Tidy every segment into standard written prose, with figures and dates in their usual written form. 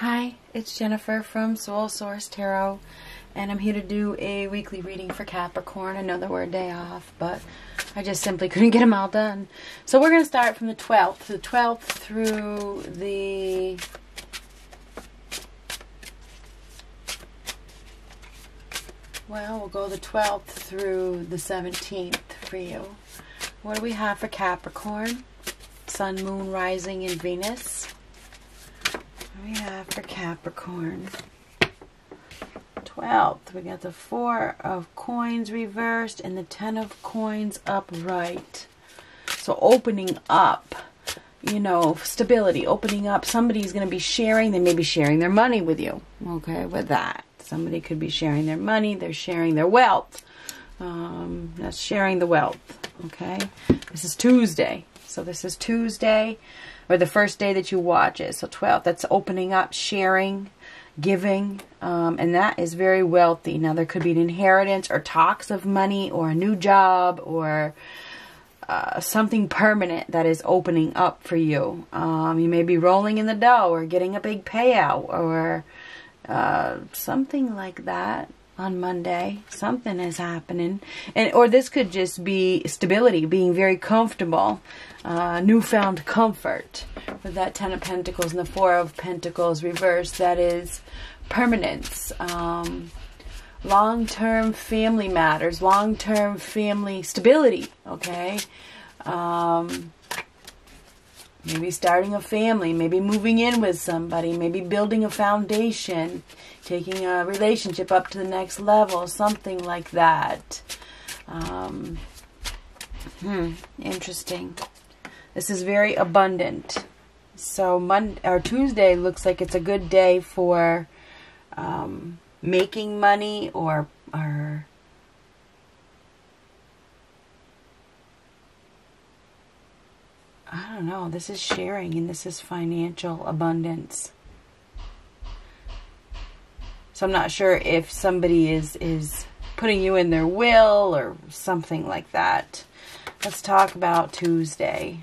Hi, it's Jennifer from Soul Source Tarot, and I'm here to do a weekly reading for Capricorn. I know that we're a day off, but I just simply couldn't get them all done. So we're going to start from the 12th through the... Well, we'll go the 12th through the 17th for you. What do we have for Capricorn? Sun, Moon, Rising, and Venus. We have for Capricorn 12th, we got the 4 of coins reversed and the 10 of coins upright. So opening up, you know, stability, opening up. Somebody's going to be sharing, they may be sharing their money with you, okay, with that. Somebody could be sharing their money, they're sharing their wealth. That's sharing the wealth, okay. This is Tuesday, so this is Tuesday, or the first day that you watch it. So 12, that's opening up, sharing, giving, and that is very wealthy. Now there could be an inheritance or talks of money or a new job or something permanent that is opening up for you. You may be rolling in the dough or getting a big payout or something like that. On Monday, something is happening, or this could just be stability, being very comfortable, newfound comfort with that 10 of Pentacles and the 4 of Pentacles reversed. That is permanence, long-term family matters, long-term family stability. Okay, maybe starting a family, maybe moving in with somebody, maybe building a foundation, taking a relationship up to the next level, something like that. Interesting. This is very abundant. So Tuesday looks like it's a good day for making money or I don't know. This is sharing and this is financial abundance. So I'm not sure if somebody is putting you in their will or something like that. Let's talk about Tuesday.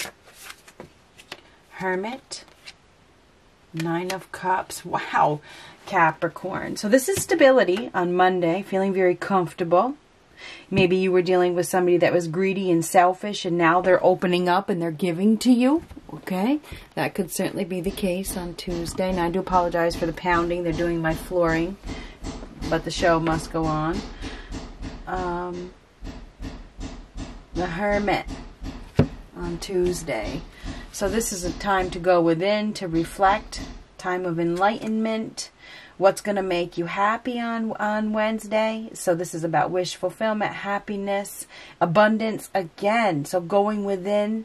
Hermit. 9 of Cups. Wow, Capricorn. So this is stability on Monday. Feeling very comfortable. Maybe you were dealing with somebody that was greedy and selfish and now they're opening up and they're giving to you. Okay, that could certainly be the case on Tuesday. And I do apologize for the pounding. They're doing my flooring, but the show must go on. The Hermit on Tuesday. So this is a time to go within, to reflect, time of enlightenment. What's going to make you happy on Wednesday? So this is about wish fulfillment, happiness, abundance again. So going within.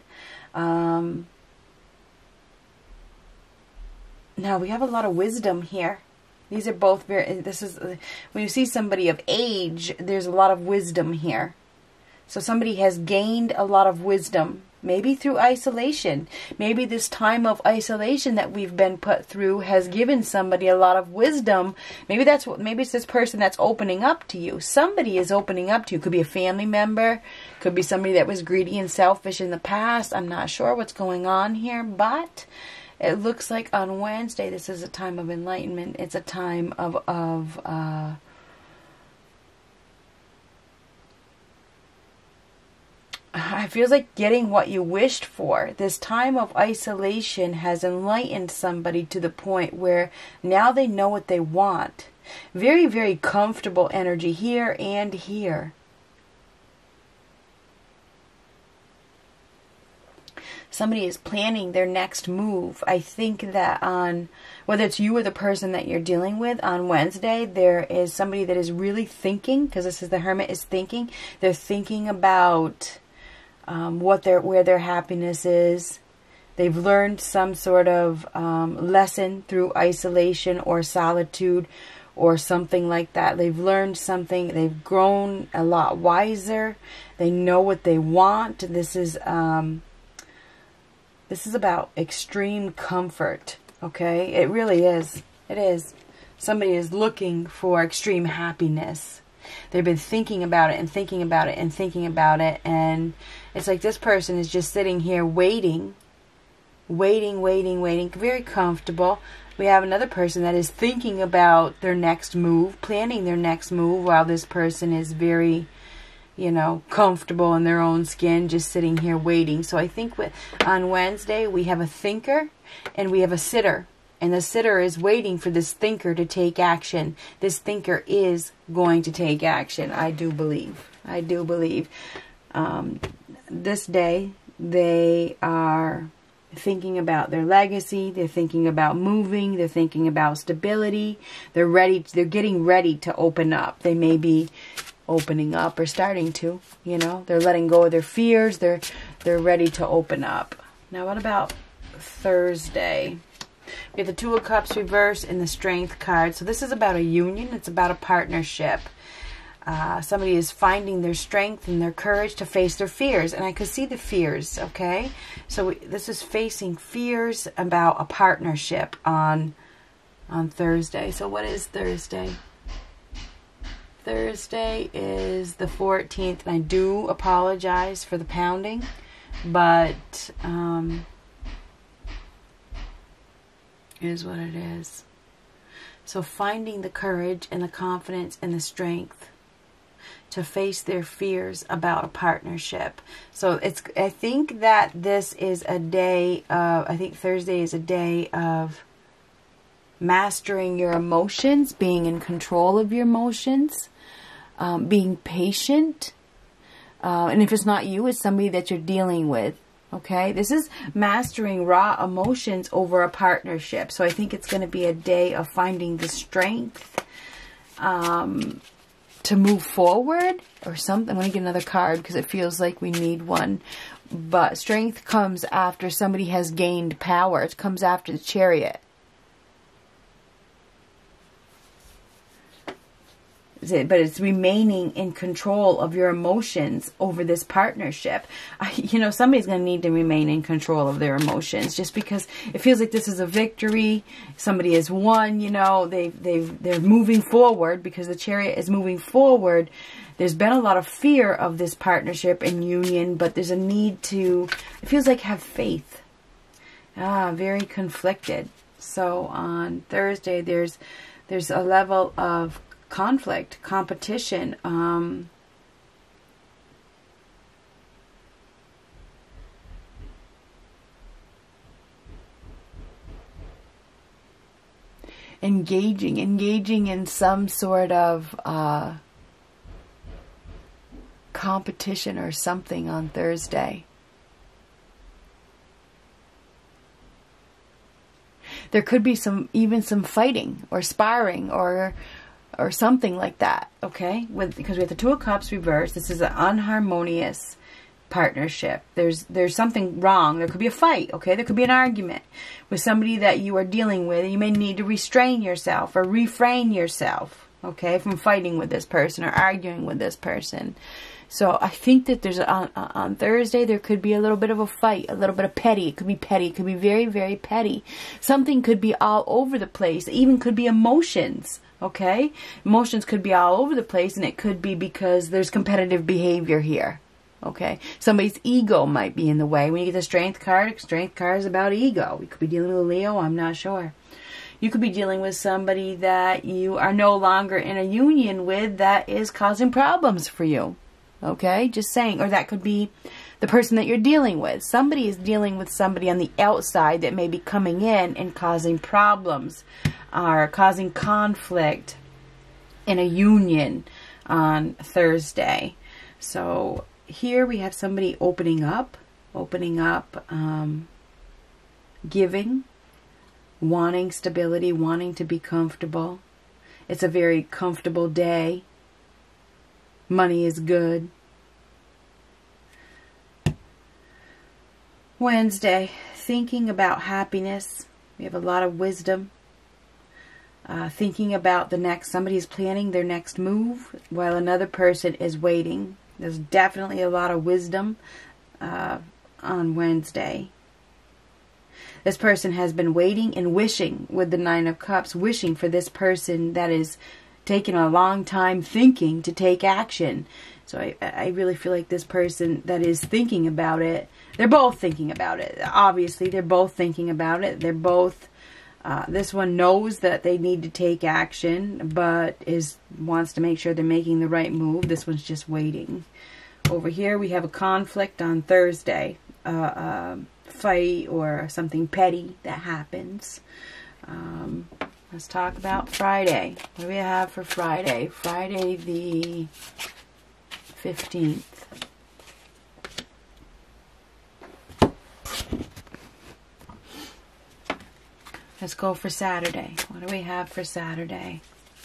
Now we have a lot of wisdom here. These are both very, this is, when you see somebody of age, there's a lot of wisdom here. So somebody has gained a lot of wisdom. Maybe through isolation. Maybe this time of isolation that we've been put through has given somebody a lot of wisdom. Maybe that's what, maybe it's this person that's opening up to you. Somebody is opening up to you. Could be a family member. Could be somebody that was greedy and selfish in the past. I'm not sure what's going on here, but it looks like on Wednesday this is a time of enlightenment. It's a time of it feels like getting what you wished for. This time of isolation has enlightened somebody to the point where now they know what they want. Very, very comfortable energy here and here. Somebody is planning their next move. I think that on, whether it's you or the person that you're dealing with, on Wednesday, there is somebody that is really thinking, because this is the Hermit is thinking. They're thinking about where their happiness is. They've learned some sort of lesson through isolation or solitude or something like that. They've learned something. They've grown a lot wiser. They know what they want. This is about extreme comfort. Okay, it really is. It is. Somebody is looking for extreme happiness. They've been thinking about it and thinking about it and thinking about it, and it's like this person is just sitting here waiting, very comfortable. We have another person that is thinking about their next move, planning their next move, while this person is very, you know, comfortable in their own skin, just sitting here waiting. So I think on Wednesday we have a thinker and we have a sitter. And the sitter is waiting for this thinker to take action. This thinker is going to take action. I do believe. I do believe. This day, they are thinking about their legacy. They're thinking about moving. They're thinking about stability. They're ready. They're getting ready to open up. They may be opening up or starting to. You know, they're letting go of their fears. They're ready to open up. Now, what about Thursday? We have the Two of Cups reversed and the Strength card. So this is about a union. It's about a partnership. Somebody is finding their strength and their courage to face their fears. And I could see the fears, okay? So this is facing fears about a partnership on Thursday. So what is Thursday? Thursday is the 14th. And I do apologize for the pounding. But it is what it is. So finding the courage and the confidence and the strength to face their fears about a partnership. So I think that this is a day of, I think Thursday is a day of mastering your emotions, being in control of your emotions, being patient. And if it's not you, it's somebody that you're dealing with. Okay, this is mastering raw emotions over a partnership. So I think it's going to be a day of finding the strength to move forward or something. I'm going to get another card because it feels like we need one. But strength comes after somebody has gained power. It comes after the Chariot. But it's remaining in control of your emotions over this partnership. You know, somebody's going to need to remain in control of their emotions just because it feels like this is a victory. Somebody has won, you know, they're moving forward because the Chariot is moving forward. There's been a lot of fear of this partnership and union, but there's a need to, it feels like, have faith. Very conflicted. So on Thursday, there's a level of conflict, competition, engaging in some sort of competition or something on Thursday. There could be even some fighting or sparring or something like that, okay? Because we have the Two of Cups reversed. This is an unharmonious partnership. There's something wrong. There could be a fight, okay? There could be an argument with somebody that you are dealing with. And you may need to restrain yourself or refrain yourself, okay, from fighting with this person or arguing with this person. So I think that there's on Thursday there could be a little bit of a fight, a little bit of petty. It could be petty. It could be very, very petty. Something could be all over the place. It even could be emotions. Okay? Emotions could be all over the place, and it could be because there's competitive behavior here. Okay? Somebody's ego might be in the way. When you get the Strength card is about ego. You could be dealing with a Leo, I'm not sure. You could be dealing with somebody that you are no longer in a union with that is causing problems for you. Okay? Just saying. Or that could be the person that you're dealing with. Somebody is dealing with somebody on the outside that may be coming in and causing problems or causing conflict in a union on Thursday. So here we have somebody opening up, giving, wanting stability, wanting to be comfortable. It's a very comfortable day. Money is good. Wednesday, thinking about happiness. We have a lot of wisdom. Thinking about somebody is planning their next move while another person is waiting. There's definitely a lot of wisdom on Wednesday. This person has been waiting and wishing with the Nine of Cups, wishing for this person that is taking a long time thinking to take action. So I really feel like this person that is thinking about it, they're both thinking about it. Obviously, they're both thinking about it. They're both This one knows that they need to take action, but wants to make sure they're making the right move. This one's just waiting. Over here we have a conflict on Thursday. Fight or something petty that happens. Let's talk about Friday. What do we have for Friday? Friday the 15th. Let's go for Saturday. What do we have for Saturday?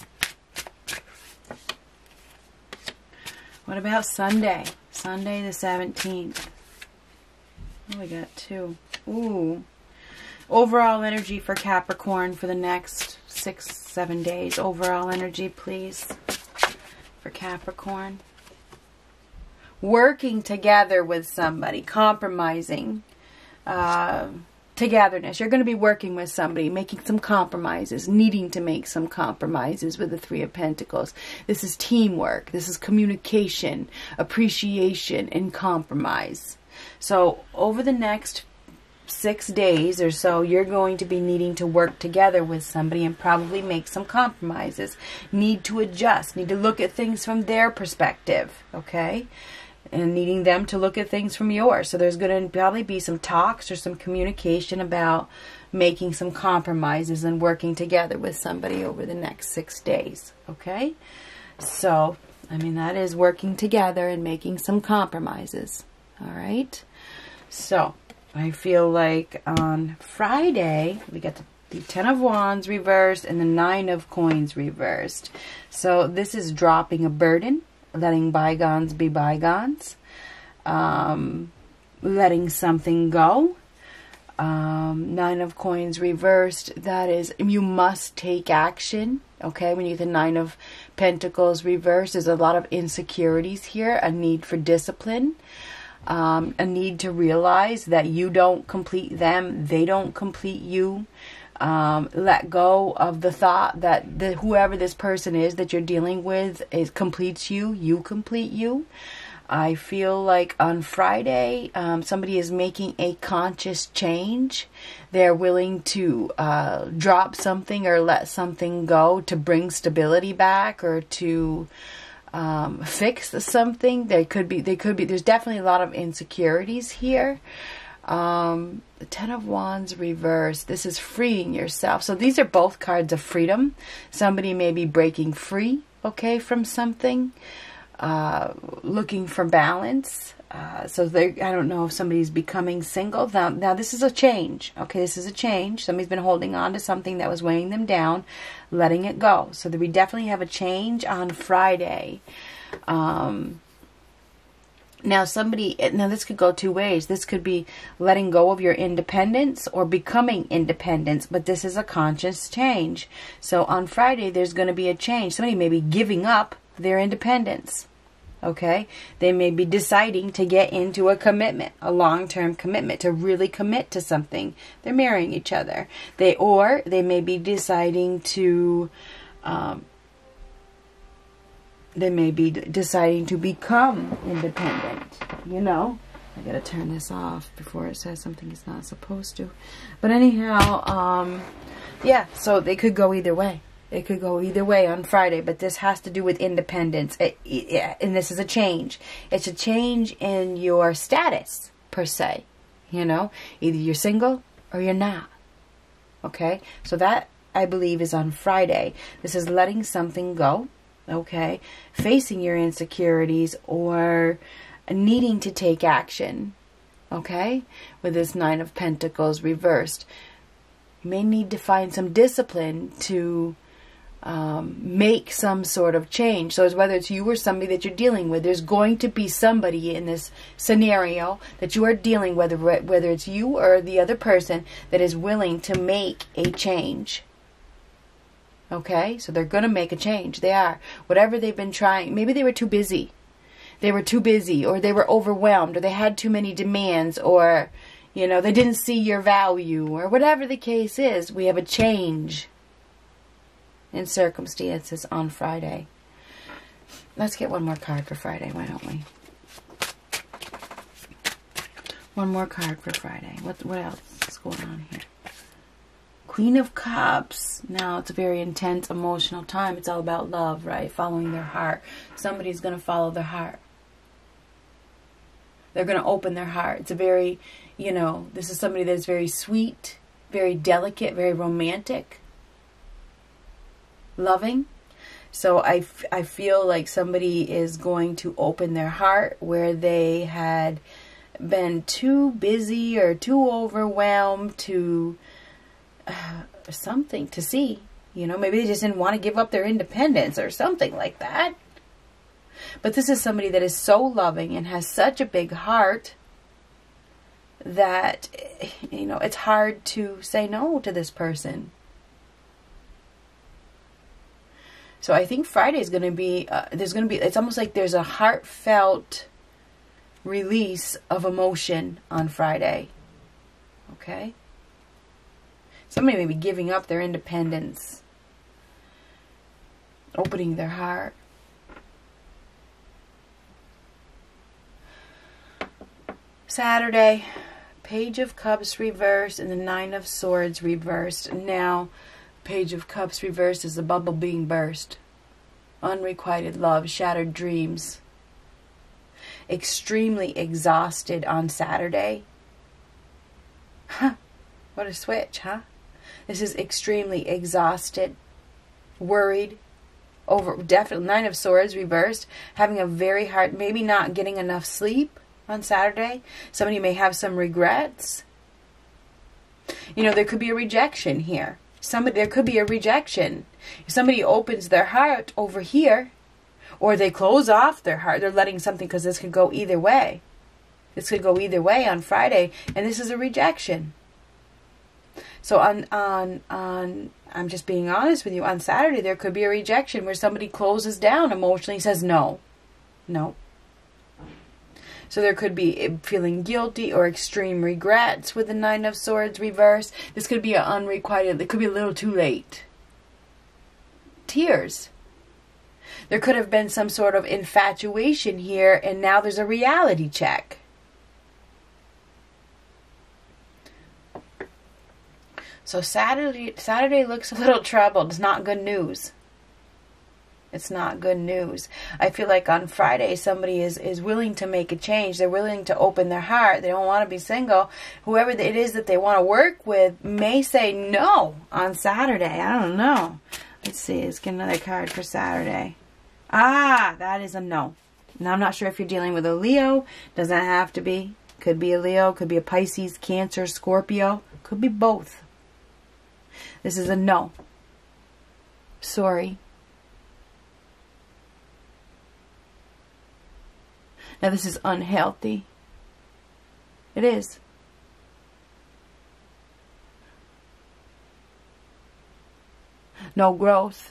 What about Sunday? Sunday the 17th. Oh, we got 2. Ooh. Overall energy for Capricorn for the next 6-7 days. Overall energy, please, for Capricorn. Working together with somebody. Compromising. Togetherness. You're going to be working with somebody, making some compromises, needing to make some compromises with the 3 of Pentacles. This is teamwork. This is communication, appreciation, and compromise. So over the next 6 days or so, you're going to be needing to work together with somebody and probably make some compromises. Need to adjust. Need to look at things from their perspective. Okay? And needing them to look at things from yours. So there's going to probably be some talks or some communication about making some compromises and working together with somebody over the next 6 days. Okay? So, I mean, that is working together and making some compromises. All right? So, I feel like on Friday, we got the 10 of Wands reversed and the 9 of Coins reversed. So, this is dropping a burden. Letting bygones be bygones. Letting something go. 9 of Coins reversed. That is, you must take action. Okay, when you get the 9 of Pentacles reversed, there's a lot of insecurities here. A need for discipline. A need to realize that you don't complete them. They don't complete you. Let go of the thought that whoever this person is that you're dealing with completes you. You complete you. I feel like on Friday, somebody is making a conscious change. They're willing to drop something or let something go to bring stability back or to fix something. There's definitely a lot of insecurities here. The 10 of Wands reversed. This is freeing yourself. So these are both cards of freedom. Somebody may be breaking free, okay, from something. Looking for balance. So I don't know if somebody's becoming single. Now this is a change. Okay, this is a change. Somebody's been holding on to something that was weighing them down, letting it go. So we definitely have a change on Friday. Now this could go 2 ways. This could be letting go of your independence or becoming independent, but this is a conscious change. So on Friday, there's going to be a change. Somebody may be giving up their independence. Okay? They may be deciding to get into a commitment, a long-term commitment, to really commit to something. They're marrying each other. Or they may be deciding to become independent, you know. I gotta turn this off before it says something it's not supposed to. But anyhow, yeah, so they could go either way. It could go either way on Friday, but this has to do with independence. And this is a change. It's a change in your status, per se. You know, either you're single or you're not. Okay? So that, I believe, is on Friday. This is letting something go. Okay? Facing your insecurities or needing to take action. Okay? With this 9 of Pentacles reversed. You may need to find some discipline to make some sort of change. So whether it's you or somebody that you're dealing with, there's going to be somebody in this scenario that you are dealing with, whether it's you or the other person, that is willing to make a change. Okay? So they're going to make a change. They are. Whatever they've been trying, maybe they were too busy. They were too busy, or they were overwhelmed, or they had too many demands, or, you know, they didn't see your value, or whatever the case is. We have a change in circumstances on Friday. Let's get one more card for Friday, why don't we? One more card for Friday. What else is going on here? Queen of Cups. Now, it's a very intense, emotional time. It's all about love, right? Following their heart. Somebody's going to follow their heart. They're going to open their heart. It's a very, you know, this is somebody that's very sweet, very delicate, very romantic, loving. So I feel like somebody is going to open their heart where they had been too busy or too overwhelmed to something to see. You know, maybe they just didn't want to give up their independence or something like that. But this is somebody that is so loving and has such a big heart that, you know, it's hard to say no to this person. So I think Friday is going to be, it's almost like there's a heartfelt release of emotion on Friday. Okay? Somebody may be giving up their independence, opening their heart. Saturday, Page of Cups reversed and the Nine of Swords reversed. Now, Page of Cups reversed is the bubble being burst. Unrequited love, shattered dreams. Extremely exhausted on Saturday. Huh. What a switch, huh? This is extremely exhausted, worried, over, definitely Nine of Swords reversed, having a very hard, maybe not getting enough sleep on Saturday. Somebody may have some regrets. You know, there could be a rejection here. There could be a rejection. If somebody opens their heart over here, or they close off their heart, they're letting something, because this could go either way. This could go either way on Friday, and this is a rejection. So I'm just being honest with you. On Saturday, there could be a rejection where somebody closes down emotionally, says no. No. So there could be feeling guilty or extreme regrets with the Nine of Swords reverse. This could be an unrequited, it could be a little too late. Tears. There could have been some sort of infatuation here, and now there's a reality check. So Saturday looks a little troubled. It's not good news. It's not good news. I feel like on Friday, somebody is willing to make a change. They're willing to open their heart. They don't want to be single. Whoever it is that they want to work with may say no on Saturday. I don't know. Let's see. Let's get another card for Saturday. Ah, that is a no. Now, I'm not sure if you're dealing with a Leo. Doesn't have to be. Could be a Leo. Could be a Pisces, Cancer, Scorpio. Could be both. This is a no. Sorry. Now, this is unhealthy. It is. No growth.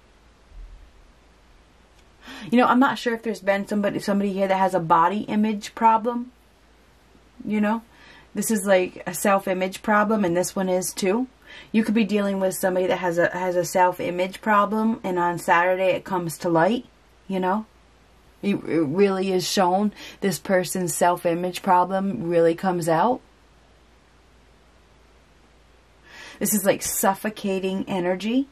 You know, I'm not sure if there's been somebody here that has a body image problem. You know, this is like a self-image problem, and this one is too. You could be dealing with somebody that has a self-image problem, and on Saturday it comes to light. You know, it really is shown. This person's self-image problem really comes out. This is like suffocating energy.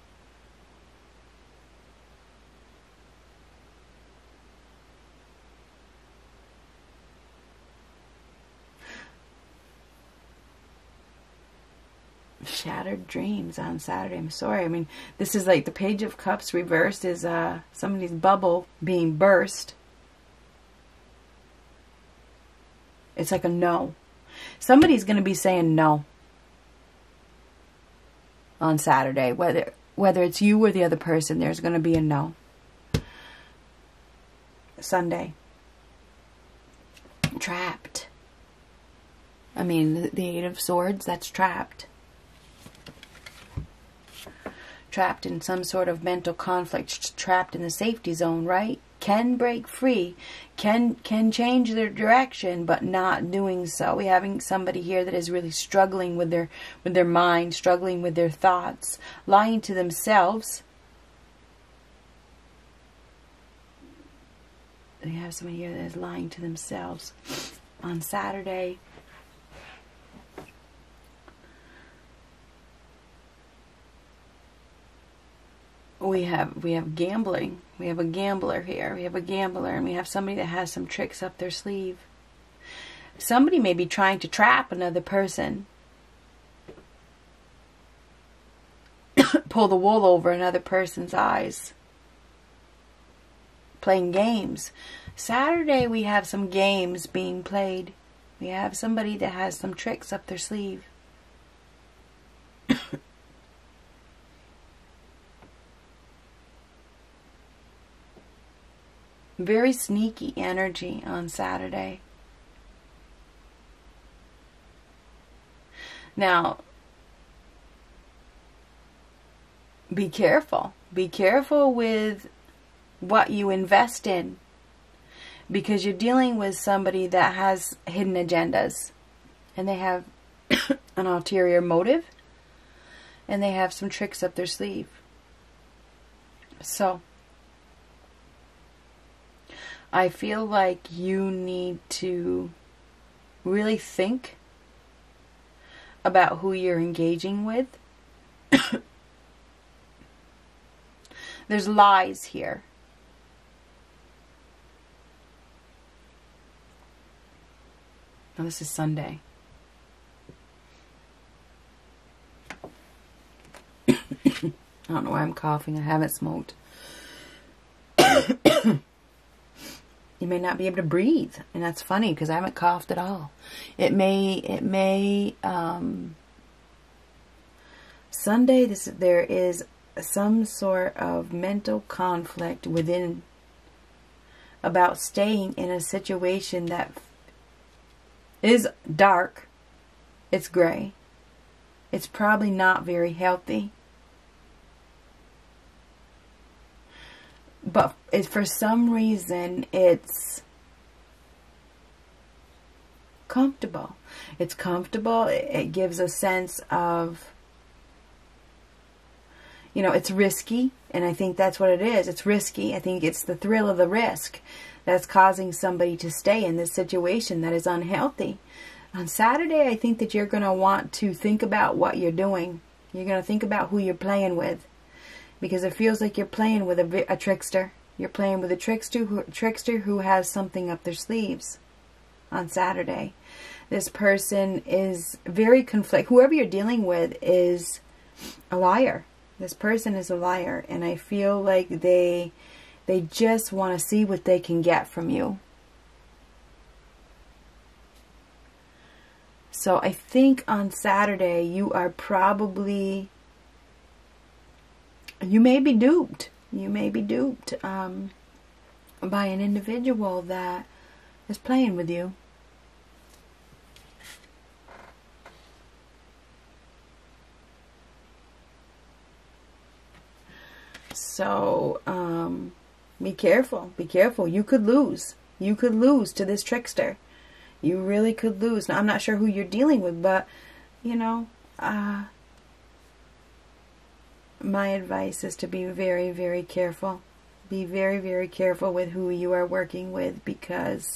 Shattered dreams on Saturday. I'm sorry. I mean, this is like the Page of Cups reversed is somebody's bubble being burst. It's like a no. Somebody's going to be saying no on Saturday. Whether it's you or the other person, there's going to be a no. Sunday. Trapped. I mean, the Eight of Swords, that's trapped. Trapped in some sort of mental conflict, trapped in the safety zone, right? Can break free, can change their direction, but not doing so. We're having somebody here that is really struggling with their mind, struggling with their thoughts, lying to themselves. We have somebody here that is lying to themselves on Saturday. we have gambling. We have a gambler here. We have a gambler, and we have somebody that has some tricks up their sleeve. Somebody may be trying to trap another person. Pull the wool over another person's eyes. Playing games. Saturday we have some games being played. We have somebody that has some tricks up their sleeve. Very sneaky energy on Saturday. Now, be careful. Be careful with what you invest in, because you're dealing with somebody that has hidden agendas, and they have an ulterior motive, and they have some tricks up their sleeve. So I feel like you need to really think about who you're engaging with. There's lies here. Now this is Sunday. I don't know why I'm coughing. I haven't smoked. You may not be able to breathe, and that's funny because I haven't coughed at all. Sunday, there is some sort of mental conflict within about staying in a situation that is dark. It's gray. It's probably not very healthy. But for some reason, it's comfortable. It's comfortable. It gives a sense of, it's risky. And I think that's what it is. It's risky. I think it's the thrill of the risk that's causing somebody to stay in this situation that is unhealthy. On Saturday, I think that you're going to want to think about what you're doing. You're going to think about who you're playing with. Because it feels like you're playing with a trickster. You're playing with a trickster who has something up their sleeves on Saturday. This person is very conflicted. Whoever you're dealing with is a liar. This person is a liar. And I feel like they just want to see what they can get from you. So I think on Saturday you are probably... You may be duped. You may be duped by an individual that is playing with you. So, be careful. Be careful. You could lose. You could lose to this trickster. You really could lose. Now, I'm not sure who you're dealing with, but, my advice is to be very, very careful. Be very, very careful with who you are working with, because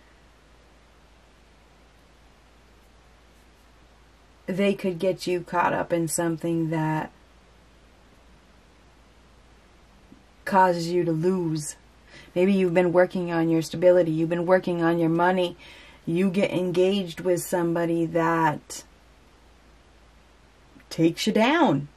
they could get you caught up in something that causes you to lose. Maybe you've been working on your stability. You've been working on your money. You get engaged with somebody that takes you down.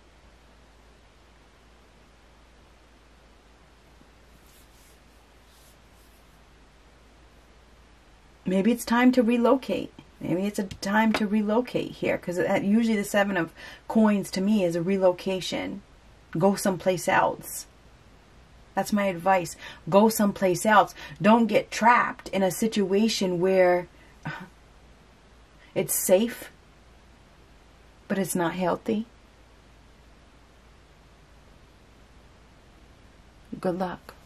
Maybe it's time to relocate. Maybe it's a time to relocate here, because usually the 7 of coins to me is a relocation. Go someplace else. That's my advice. Go someplace else. Don't get trapped in a situation where it's safe, but it's not healthy. Good luck.